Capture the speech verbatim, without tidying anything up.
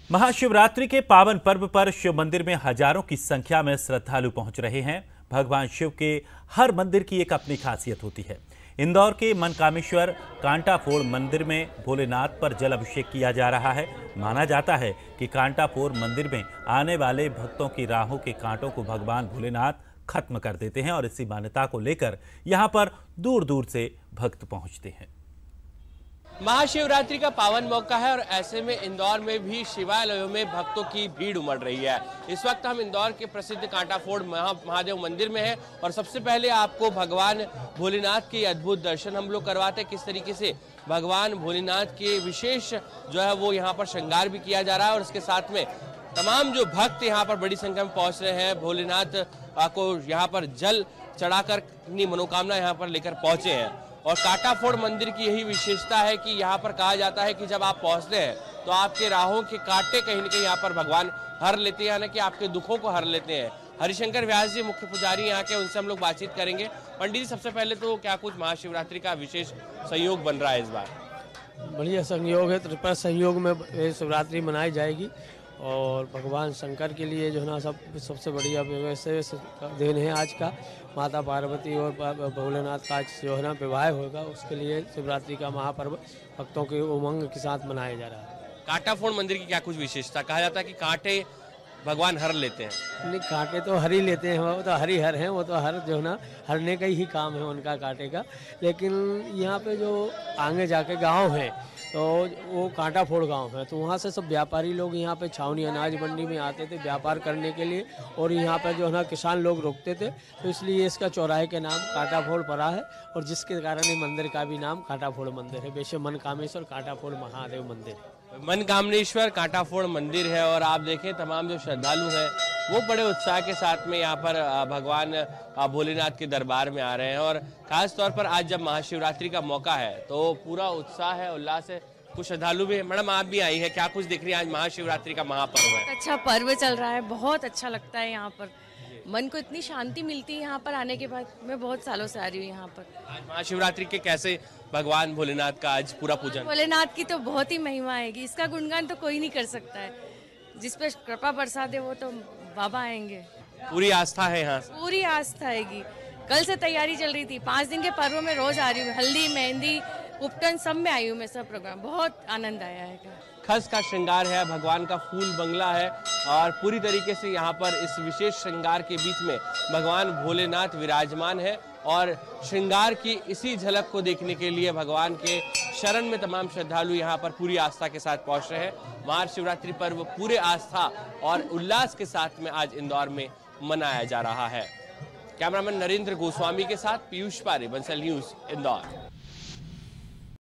महाशिवरात्रि के पावन पर्व पर शिव मंदिर में हजारों की संख्या में श्रद्धालु पहुंच रहे हैं। भगवान शिव के हर मंदिर की एक अपनी खासियत होती है। इंदौर के मनकामेश्वर कांटाफोड़ मंदिर में भोलेनाथ पर जल अभिषेक किया जा रहा है। माना जाता है कि कांटाफोड़ मंदिर में आने वाले भक्तों की राहों के कांटों को भगवान भोलेनाथ खत्म कर देते हैं और इसी मान्यता को लेकर यहां पर दूर दूर से भक्त पहुंचते हैं। महाशिवरात्रि का पावन मौका है और ऐसे में इंदौर में भी शिवालयों में भक्तों की भीड़ उमड़ रही है। इस वक्त हम इंदौर के प्रसिद्ध कांटाफोड़ महा महादेव मंदिर में हैं और सबसे पहले आपको भगवान भोलेनाथ के अद्भुत दर्शन हम लोग करवाते हैं। किस तरीके से भगवान भोलेनाथ के विशेष जो है वो यहाँ पर श्रृंगार भी किया जा रहा है और इसके साथ में तमाम जो भक्त यहाँ पर बड़ी संख्या में पहुंच रहे हैं। भोलेनाथ को यहाँ पर जल चढ़ाकर अपनी मनोकामना यहाँ पर लेकर पहुंचे हैं। और कांटाफोड़ मंदिर की यही विशेषता है कि यहाँ पर कहा जाता है कि जब आप पहुँचते हैं तो आपके राहों के कांटे कहीं न कहीं यहाँ पर भगवान हर लेते हैं, यानी कि आपके दुखों को हर लेते हैं। हरिशंकर व्यास जी मुख्य पुजारी यहाँ के, उनसे हम लोग बातचीत करेंगे। पंडित जी, सबसे पहले तो क्या कुछ महाशिवरात्रि का विशेष सहयोग बन रहा है इस बार? बढ़िया संयोग है, त्रिपुरा सहयोग में शिवरात्रि मनाई जाएगी और भगवान शंकर के लिए जो है ना सब सबसे बढ़िया वैसे दिन है आज का। माता पार्वती और भोलेनाथ का आज जो है ना विवाह होगा, उसके लिए शिवरात्रि का महापर्व भक्तों के उमंग के साथ मनाया जा रहा है। कांटाफोड़ मंदिर की क्या कुछ विशेषता? कहा जाता है कि कांटे भगवान हर लेते हैं। नहीं, कांटे तो हर ही लेते हैं, वो तो हरी हर हैं, वो तो हर जो है ना हरने का ही काम है उनका कांटे का। लेकिन यहाँ पे जो आगे जाके गांव है तो वो कांटाफोड़ गांव है, तो वहाँ से सब व्यापारी लोग यहाँ पे छावनी अनाज मंडी में आते थे व्यापार करने के लिए और यहाँ पे जो है ना किसान लोग रुकते थे, तो इसलिए इसका चौराहे के नाम कांटाफोड़ पड़ा है और जिसके कारण ये मंदिर का भी नाम कांटाफोड़ मंदिर है। वैसे मनकामेश्वर कांटाफोड़ महादेव मंदिर है। मनकामेश्वर कांटाफोड़ मंदिर है और आप देखें तमाम जो श्रद्धालु हैं वो बड़े उत्साह के साथ में यहाँ पर भगवान भोलेनाथ के दरबार में आ रहे हैं और खास तौर पर आज जब महाशिवरात्रि का मौका है तो पूरा उत्साह है, उल्लास है। कुछ श्रद्धालु भी। मैडम, आप भी आई है, क्या कुछ देख रही है? आज महाशिवरात्रि का महापर्व है। अच्छा पर्व चल रहा है, बहुत अच्छा लगता है यहाँ पर, मन को इतनी शांति मिलती है यहाँ पर आने के बाद। मैं बहुत सालों से आ रही हूँ यहाँ पर। आज महाशिवरात्रि के कैसे भगवान भोलेनाथ का आज पूरा पूजन? भोलेनाथ की तो बहुत ही महिमा आएगी, इसका गुणगान तो कोई नहीं कर सकता है। जिस पे कृपा बरसा दे वो तो बाबा आएंगे। पूरी आस्था है यहाँ? पूरी आस्था आएगी। कल से तैयारी चल रही थी, पाँच दिन के पर्व में रोज आ रही हूँ। हल्दी, मेहंदी, उपटन सब में आई हूँ मैं, सब प्रोग्राम बहुत आनंद आया है। खस का श्रृंगार है, भगवान का फूल बंगला है और पूरी तरीके से यहाँ पर इस विशेष श्रृंगार के बीच में भगवान भोलेनाथ विराजमान है और श्रृंगार की इसी झलक को देखने के लिए भगवान के शरण में तमाम श्रद्धालु यहाँ पर पूरी आस्था के साथ पहुँच रहे हैं। महाशिवरात्रि पर्व पूरे आस्था और उल्लास के साथ में आज इंदौर में मनाया जा रहा है। कैमरामैन नरेंद्र गोस्वामी के साथ पीयूष पारे, बंसल न्यूज, इंदौर।